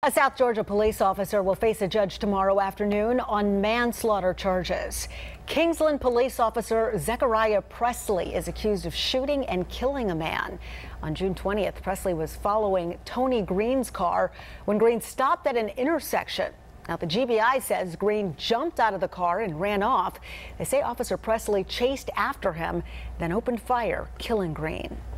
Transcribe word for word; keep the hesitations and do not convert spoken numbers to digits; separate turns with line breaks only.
A South Georgia police officer will face a judge tomorrow afternoon on manslaughter charges. Kingsland police officer Zechariah Presley is accused of shooting and killing a man. On June twentieth, Presley was following Tony Green's car when Green stopped at an intersection. Now, the G B I says Green jumped out of the car and ran off. They say Officer Presley chased after him, then opened fire, killing Green.